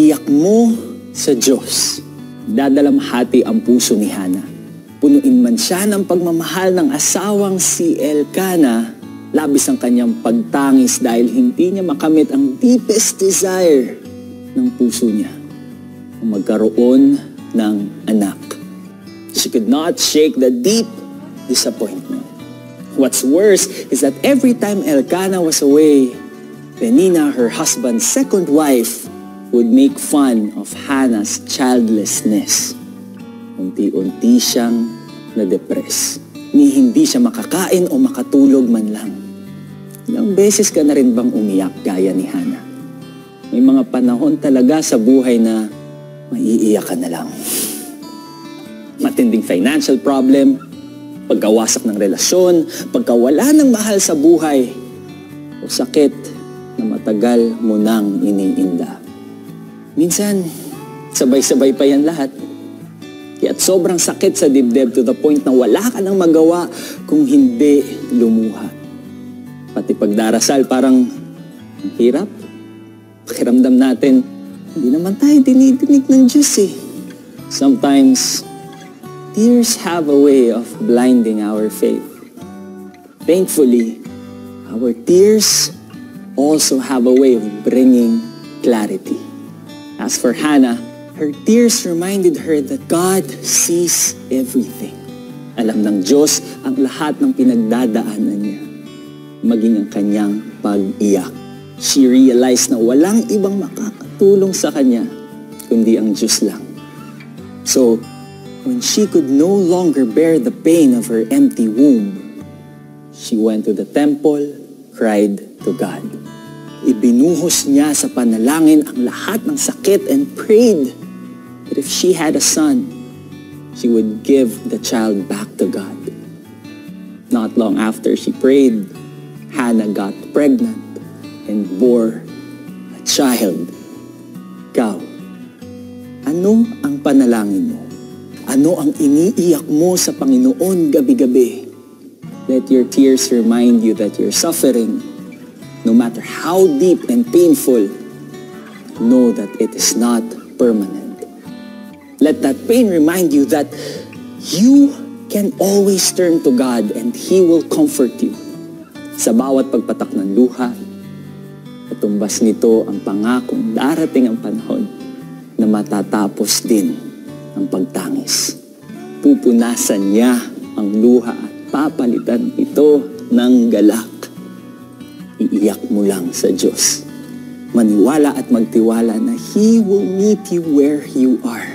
Iiyak mo sa Diyos. Dadalamhati ang puso ni Hana. Punuin man siya ng pagmamahal ng asawang si Elkana, labis ang kanyang pagtangis dahil hindi niya makamit ang deepest desire ng puso niya, ang magkaroon ng anak. She could not shake the deep disappointment. What's worse is that every time Elkana was away, Penina, her husband's second wife, would make fun of Hannah's childlessness. Unti-unti siyang na-depress. Ni hindi siya makakain o makatulog man lang. Ilang beses ka na rin bang umiyak gaya ni Hannah? May mga panahon talaga sa buhay na maiiyak ka na lang. Matinding financial problem, pagkawasak ng relasyon, pagkawala ng mahal sa buhay, o sakit na matagal mo nang iniinda. Minsan, sabay-sabay pa yan lahat. Kaya't sobrang sakit sa dibdib to the point na wala ka nang magawa kung hindi lumuha. Pati pagdarasal parang ang hirap. Pakiramdam natin, hindi naman tayo dinidinig ng Diyos eh. Sometimes, tears have a way of blinding our faith. Thankfully, our tears also have a way of bringing clarity. As for Hannah, her tears reminded her that God sees everything. Alam ng Diyos ang lahat ng pinagdadaanan niya, maging ang kanyang pag-iyak. She realized na walang ibang makakatulong sa kanya, kundi ang Diyos lang. So, when she could no longer bear the pain of her empty womb, she went to the temple, cried to God. Ibinuhos niya sa panalangin ang lahat ng sakit and prayed that if she had a son, she would give the child back to God. Not long after she prayed, Hannah got pregnant and bore a child. Ikaw, ano ang panalangin mo? Ano ang iniiyak mo sa Panginoon gabi-gabi? Let your tears remind you that you're suffering. No matter how deep and painful, know that it is not permanent. Let that pain remind you that you can always turn to God and He will comfort you. Sa bawat pagpatak ng luha, katumbas nito ang pangakong darating ang panahon na matatapos din ang pagtangis. Pupunasan niya ang luha at papalitan ito ng galak. Iiyak mo lang sa Diyos. Maniwala at magtiwala na He will meet you where you are.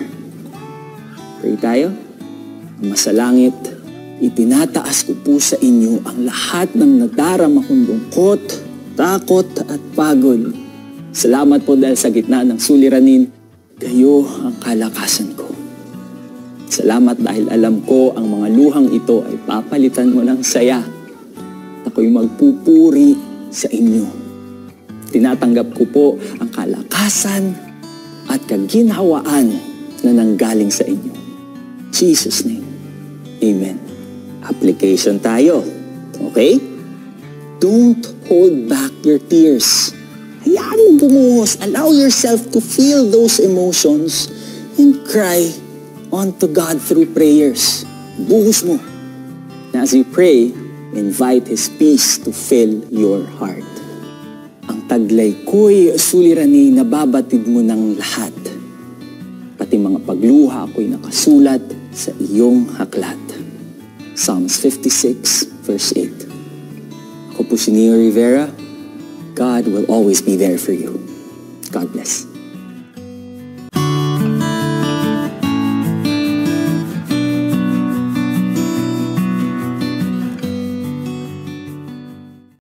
Pray tayo. Masalangit, itinataas ko po sa inyo ang lahat ng nadarama kong lungkot, takot at pagod. Salamat po dahil sa gitna ng suliranin, kayo ang kalakasan ko. Salamat dahil alam ko ang mga luhang ito ay papalitan mo ng saya. Ako'y magpupuri sa inyo. Tinatanggap ko po ang kalakasan at kaginhawaan na nanggaling sa inyo. Jesus' name. Amen. Application tayo. Okay? Don't hold back your tears. Hayaan mo bumuhos. Allow yourself to feel those emotions and cry unto God through prayers. Buhos mo. And as you pray, invite His peace to fill your heart. Ang taglay ko'y suliranin, nababatid mo ng lahat. Pati mga pagluha ako'y nakasulat sa iyong aklat. Psalms 56, verse 8. Ako po si Neo Rivera. God will always be there for you. God bless.